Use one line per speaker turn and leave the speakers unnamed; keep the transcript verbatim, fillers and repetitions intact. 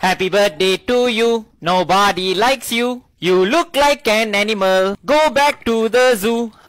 Happy birthday to you. Nobody likes you. You look like an animal. Go back to the zoo.